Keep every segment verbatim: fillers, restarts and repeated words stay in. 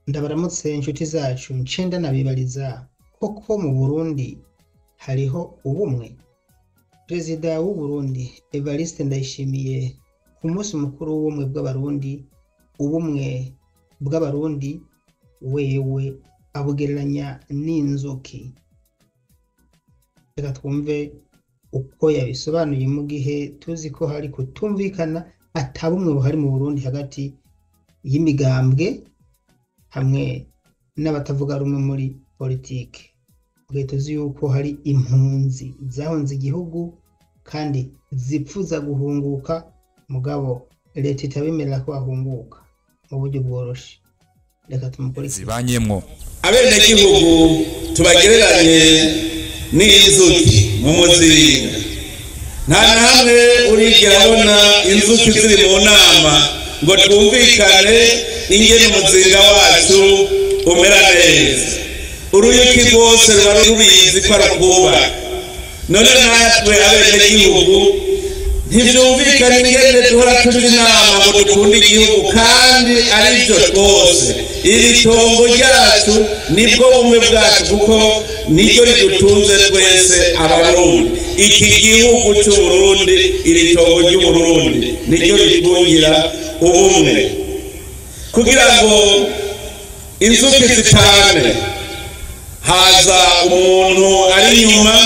Ndabaramutse inshuti zacu ncenda nabibariza koko mu Burundi hariho ubumwe. Perezida w'u Burundi Evariste Ndayishimiye ku munsi mukuru w'ubumwe bw'abarundi, ubumwe bw'abarundi wewe abugereranya n'inzuki. Reka twumve uko yabisobanuye mu gihe tuzi ko hari kutumvikana ata bumwe buhari mu Burundi hagati y'imigambwe hamwe n'abatavuga rumwe muri politike. Mugihe tuzi yuko hari impunzi zahunze igihugu kandi zipfuza guhunguka, mugabo leta itabemerera ko bahunguka mu buryo bworoshe. Reka tumukurikire. Zibanyemwo abenegihugu tubagereranye n'inzuki mu muzinga. Nta na hamwe urigera abona inzuki ziri mu nama ngo twumvikane ingene umuzinga wacu umera neza. Uruyuki rwose ruba rubizi ko arakuba. None natwe abenegihugu ntivyumvikana ingene duhora tuja inama ngo dukunde igihugu kandi ari vyo twose. Iri tongo ryacu nibwo bumwe bwacu kuko niryo ridutunze twese abarundi. Iki gihugu c'Uburundi, iri tongo ry'Uburundi niryo ritungira ubumwe. Kugira ngo inzuki zitane, haza umuntu ari inyuma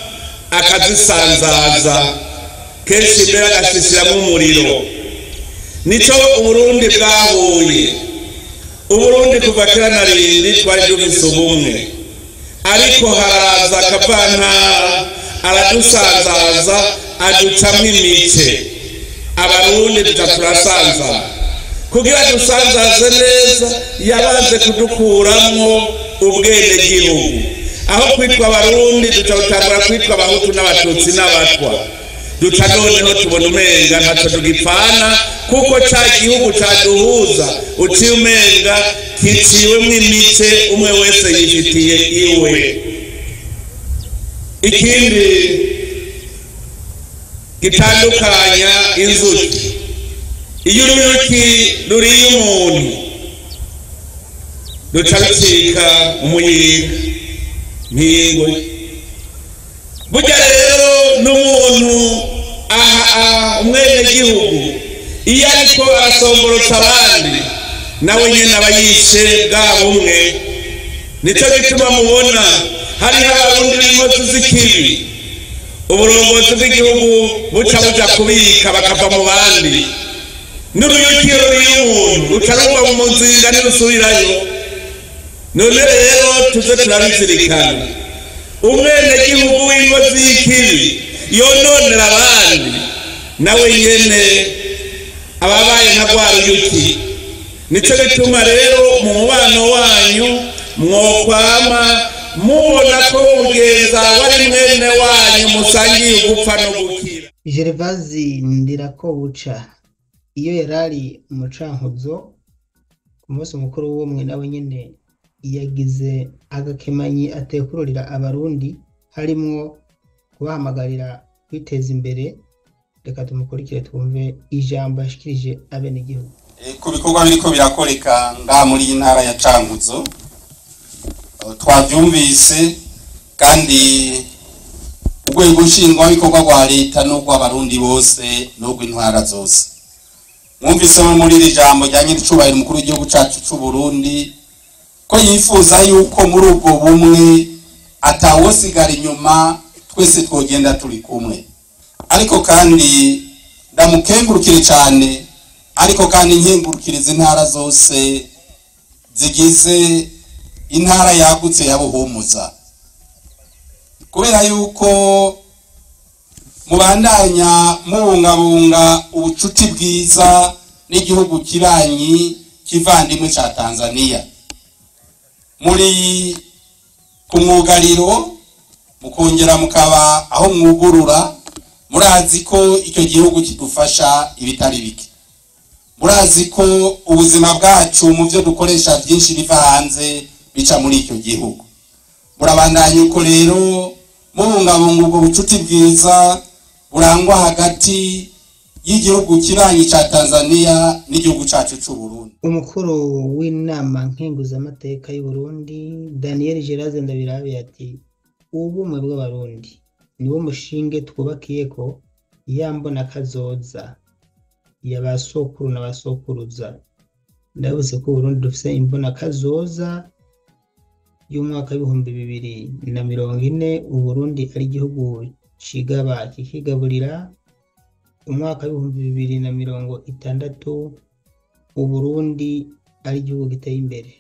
akazisanzaza, kenshi mbere agashishiramo umuriro. Nico Uburundi bwahuye. Uburundi kuva kera na rindi twari dufise ubumwe, ariko haraza akavantara aradusanzaza aducamwo imice. Abarundi duca turasanzaza. Kugira dusanzaze neza yabanze kudukuramwo ubwenegihugu. Aho kwitwa Abarundi duca dutangura kwitwa Abahutu n'Abatutsi n'Abatwa. Duca noneho tubona umenga ntaco tugipfana kuko ca gihugu caduhuza uciye umenga kiciwemwo imice, umwe wese yifitiye iwe. Ikindi gitandukanya inzuki, iyo uruyuki ruriye umuntu ruca rucika umuyinga mpingwe. Burya rero n'umuntu aha umwenegihugu iyo ariko arasomborotsa abandi nawe nyene aba yishe bwa bumwe. Nico gituma mubona hariho abarundi b'inkozi z'ikibi, uburongozi bw'igihugu buca buja kubika bakava mu bandi. N'uruyuki ruriye umuntu ruca rugwa mu muzinga ntirusubirayo. None rero tuze turabizirikana, umwenegihugu w'inkozi y'ikibi yononera abandi nawe nyene ababaye nka rwa ruyuki. Nico gituma rero mu mubano wanyu mwokwama mubona ko mugenza wari mwene wanyu musangiye ugupfa no gukira. Gervazi Ndirakobuca iyo yarari umucankuzo ku munsi mukuru w'ubumwe nawe nyene yagize agakemanyi atekururira abarundi, harimwo kubahamagarira kwiteza imbere. Reka tumukurikire twumve ijambo yashikirije abenegihugu. Ku bikorwa biriko birakoreka ngaha muri iyi ntara ya Cankuzo twavyumvise, kandi urwego nshingwabikorwa rwa leta n'urw'abarundi bose n'urw'intwara zose mwumvise muri iri jambo ryanye n'icubahiro umukuru w'igihugu cacu c'Uburundi ko yifuza yuko muri ubwo bumwe atawosigara inyuma, twese twogenda turi kumwe. Ariko kandi ndamukengurukire cyane, ariko kandi nkengurukiriza intara zose zigize intara yagutse ya Buhumuza, kubera yuko mubandanya mubungabunga ubucuti bwiza n'igihugu kibanyi kivandimwe ca Tanzania. Muri kumwugariro mukongera mukaba aho mwugurura, murazi ko icyo gihugu kidufasha ibitari bike. Murazi ko ubuzima bwacu mu byo dukoresha byinshi biva hanze bica muri icyo gihugu. Murabandanya uko rero mubungabunga ubwo bucuti bwiza burangwa hagati y'igihugu kirangi ca Tanzania n'igihugu cacu c'u Burundi. Umukuru w'inama nkenguzamateka y'u Burundi Daniel Geraze Ndabirabe ati ubumwe bw'abarundi niwo mushinge twubakiyeko yambona kazoza y'abasokuru n'abasokuruza. Ndavuze ko Burundi dufise imbona kazoza y'umwaka w'ibihumbi bibiri na mirongo ine, Uburundi ari igihugu cigaba kikigaburira. Umwaka w'ibihumbi bibiri na mirongo itandatu Uburundi ari igihugu giteye imbere.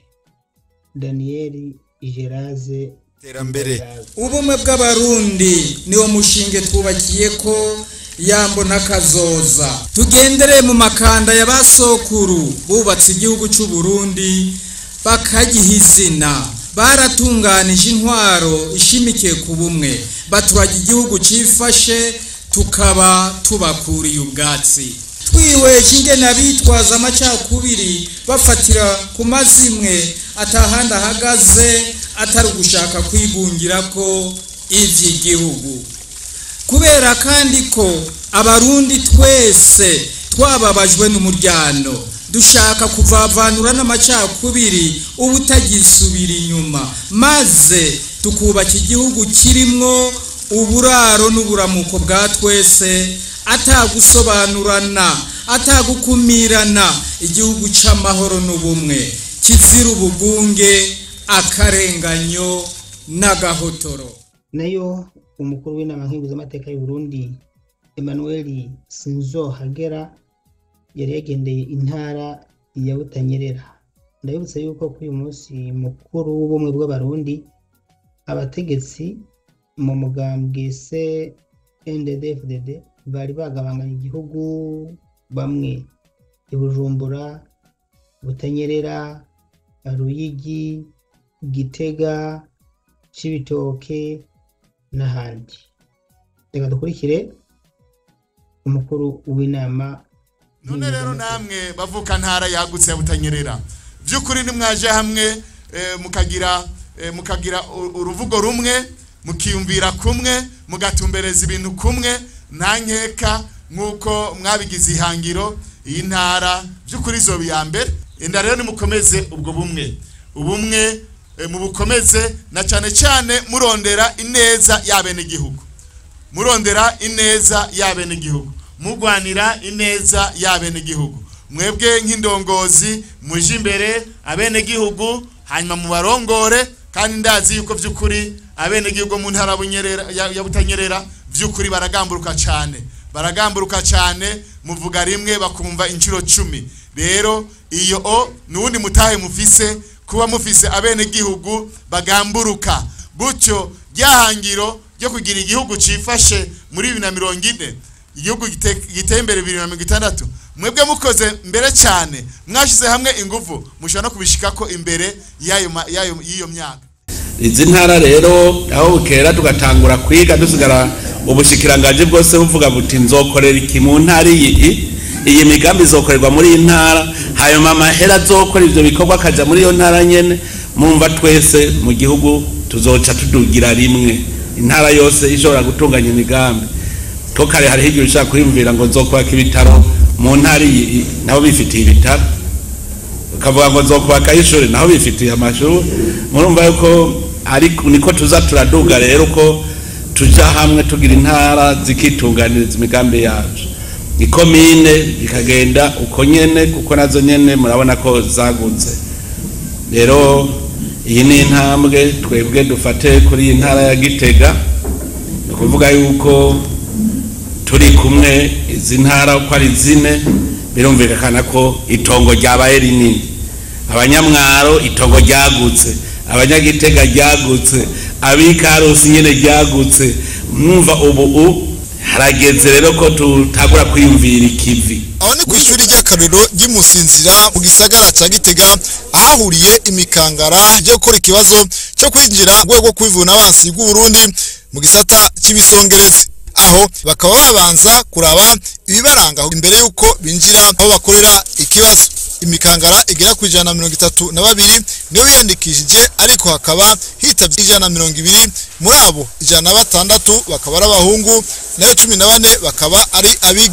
Daniel Geraze terambere. Ubumwe bw'abarundi niwo mushinge twubakiyeko yambona kazoza. Tugendere mu makanda y'abasokuru bubatse igihugu c'u Burundi bakagiha izina. Baratunganije intwaro ishimikiye ku bumwe, baturaga igihugu cifashe tukaba tubakuriye ubwatsi. Twiweje ingene abitwaza amacakubiri bafatira ku mazimwe atahandi ahagaze atari ugushaka kwigungirako ivy'igihugu. Kubera kandi ko abarundi twese twababajwe n'umuryano, dushaka kuvavanura n'amacakubiri ubutagisubira inyuma, maze tukubaka igihugu kirimwo uburaro n'uburamuko bwa twese, atagusobanurana atagukumirana, igihugu c'amahoro n'ubumwe kizira ubugunge, akarenganyo n'agahotoro. Nayo umukuru w'inama nkenguzamateka y'u Burundi Emmanuel Sinzohagera yari yagendeye intara ya Butanyerera. Ndabibutsa yuko kuri uyu munsi mukuru w'ubumwe bw'abarundi abategetsi mu mugambwe C N D D F D D bari bagabanganya igihugu, bamwe i Bujumbura, Butanyerera, Ruyigi, Gitega, Cibitoke n'ahandi. Reka dukurikire umukuru w'inama. None rero namwe bavuka ntara yagutse ya Butanyerera, vy'ukuri nimwaje hamwe e, mukagira e, mukagira uruvugo rumwe, mukiyumvira kumwe, mugatumbereza ibintu kumwe, nta nkeka nkuko mwabigize ihangiro iyi ntara vy'ukuri zo biyambere. Enda rero nimukomeze ubwo bumwe, ubumwe e, mubukomeze na cyane cyane murondera ineza y'abene gihugu, murondera ineza y'abene gihugu, mugwanira ineza y'abene gihugu. Mwebwe nk'indongozi muje imbere abene gihugu, hanyuma mu barongore, kandi ndazi yuko vy'ukuri abene gihugu mu ntara ya Butanyerera vy'ukuri baragamburuka cyane, baragamburuka cyane, muvuga rimwe bakumva inshuro cumi. Rero iyo o nuwundi mutahe mufise, kuba mufise abene gihugu bagamburuka, gutyo ryahangiro ryo kugira igihugu cifashe muri bibiri na mirongo ine, igihugu giteye imbere bibiri na mirongo itandatu. Mwebwe mukoze mbere cyane, mwashize hamwe ingufu, mushobora no kubishikako imbere yayo yayo yiyo myaka. Izi ntara rero aho bukera tugatangura kwiga, dusigara ubushikiranganje bwose buvuga buti nzokorera iki mu ntara iyi, iyi migambi izokorerwa muri iyi ntara, hanyuma amahera azokora ivyo bikorwa akaja muri iyo ntara nyene. Mumva twese mu gihugu tuzoca tudugira rimwe, intara yose ishobora gutunganya imigambi. Ko kare hari higiro ushaka kwiyumvira ngo nzokubaka ibitaro mu ntara iyi, naho bifitiye ibitaro, ukavuga ngo nzokubaka ishuri, naho bifitiye amashuri. Murumva yuko ariko niko tuza turaduga rero ko tuja hamwe tugira intara zikitunganiriza imigambi yacu, ikomine ikagenda uko nyene, kuko nazo nyene murabona ko zagutse. Rero iyi ni intambwe twebwe dufate kuri iyi ntara ya Gitega, kuvuga yuko turi kumwe izi ntara uko ari zine, birumvikana ko itongo ryabaye rinini. Abanyamwaro itongo ryagutse, abanyagitega ryagutse, abikarusi nyene ryagutse. Mwumva ubu u harageze rero ko tutagura kwiyumvira ikivi. Aho ni kwishuri ry'akarero ry'Imusinzira mu gisagara ca Gitega, ahahuriye imikangara yo gukora ikibazo cyo kwinjira mu rwego kwivuna abansi bw'u Burundi mu gisata c'ibisongerezi. Aho bakaba babanza kuraba ibibaranga imbere yuko binjira aho bakorera ikibazo. Imikangara igera ku ijana na mirongo itatu na babiri niyo yandikishije, ariko hakaba hitavye ijana na mirongo ibiri, muri abo ijana na batandatu bakaba ari abahungu, nayo cumi na bane bakaba ari abigeme.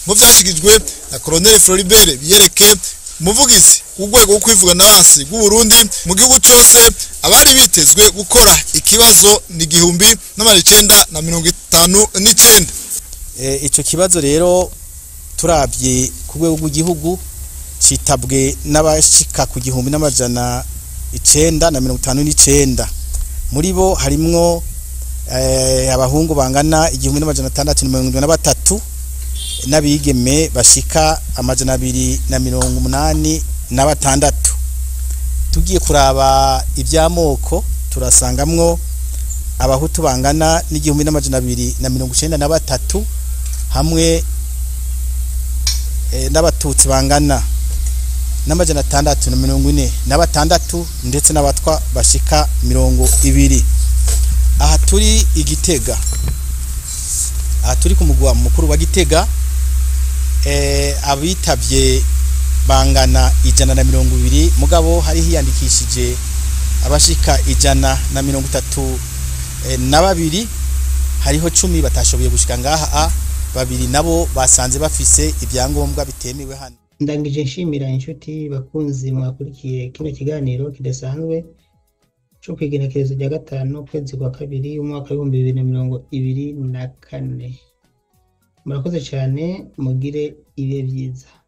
mu vyashikijwe na Colonel Floribert Biyereke umuvugizi w'urwego rwo kwivugana abansi bw'u Burundi mu gihugu cyose. Abari bitezwe gukora ikibazo ni igihumbi n'amajana icenda na mirongo itanu n'icenda. Ico kibazo rero turabye ku rwego rw'igihugu citabwe n'abashika ku gihumbi n'amajana icenda na mirongo itanu n'icenda. Muri bo harimwo abahungu bangana igihumbi n'amajana atandatu na mirongo indwi na batatu n'abigeme bashika amajana abiri na mirongo umunani na batandatu. Tugiye kuraba iby'amoko turasangamwo abahutu bangana n'igihumbi n'amajana abiri na mirongo icenda na batatu hamwe n'abatutsi bangana n'amajana atandatu na mirongo ine na batandatu ndetse n'abatwa bashika mirongo ibiri. Aha turi Igitega, aha turi ku mugwa mukuru wa Gitega, eh abitavye bangana ijana na mirongo ibiri, mugabo hari hiyandikishije abashika ijana na mirongo itatu e, na babiri. Hariho cumi batashoboye gushika ngaha, a babiri nabo basanze bafise ibyangombwa bitemewe hano. Ndangije nshimira inshuti bakunzi mwakurikiye kino kiganiro kidasanzwe cyo kwigenekerezo rya gatanu kwezi kwa kabiri umwaka w'ibihumbi bibiri na mirongo ibiri na kane. Murakoze cyane, mugire ibihe byiza.